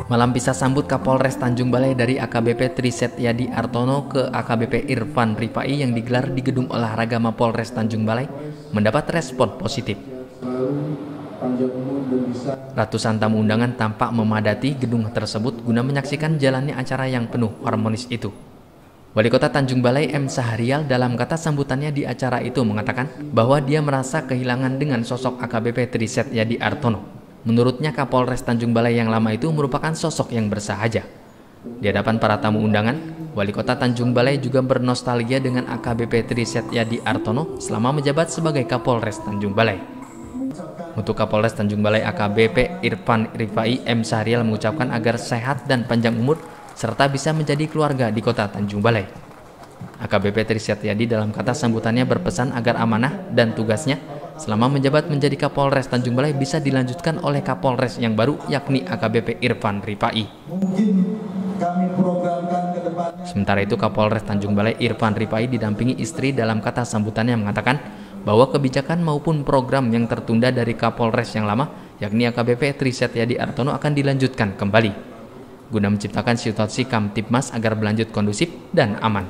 Malam pisah sambut Kapolres Tanjung Balai dari AKBP Tri Setyadi Artono ke AKBP Irfan Rifai yang digelar di Gedung Olahraga Mapolres Tanjung Balai mendapat respon positif. Ratusan tamu undangan tampak memadati gedung tersebut guna menyaksikan jalannya acara yang penuh harmonis itu. Wali Kota Tanjung Balai M. Sahrial dalam kata sambutannya di acara itu mengatakan bahwa dia merasa kehilangan dengan sosok AKBP Tri Setyadi Artono. Menurutnya Kapolres Tanjung Balai yang lama itu merupakan sosok yang bersahaja. Di hadapan para tamu undangan, Wali Kota Tanjung Balai juga bernostalgia dengan AKBP Tri Setyadi Artono selama menjabat sebagai Kapolres Tanjung Balai. Untuk Kapolres Tanjung Balai AKBP Irfan Rifai, M. Sahrial mengucapkan agar sehat dan panjang umur serta bisa menjadi keluarga di Kota Tanjung Balai. AKBP Tri Setyadi dalam kata sambutannya berpesan agar amanah dan tugasnya selama menjabat menjadi Kapolres Tanjung Balai bisa dilanjutkan oleh Kapolres yang baru yakni AKBP Irfan Rifai. Sementara itu Kapolres Tanjung Balai Irfan Rifai didampingi istri dalam kata sambutannya mengatakan bahwa kebijakan maupun program yang tertunda dari Kapolres yang lama yakni AKBP Tri Setyadi Artono akan dilanjutkan kembali guna menciptakan situasi Kamtibmas agar berlanjut kondusif dan aman.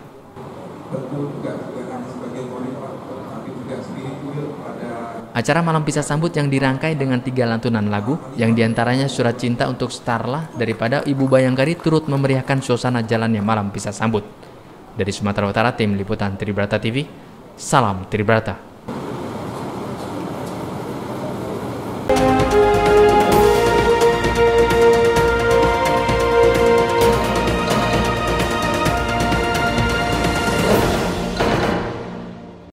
Acara malam pisah sambut yang dirangkai dengan 3 lantunan lagu, yang diantaranya Surat Cinta untuk Starla daripada Ibu Bayangkari turut memeriahkan suasana jalannya malam pisah sambut. Dari Sumatera Utara, tim liputan Tribrata TV, salam Tribrata.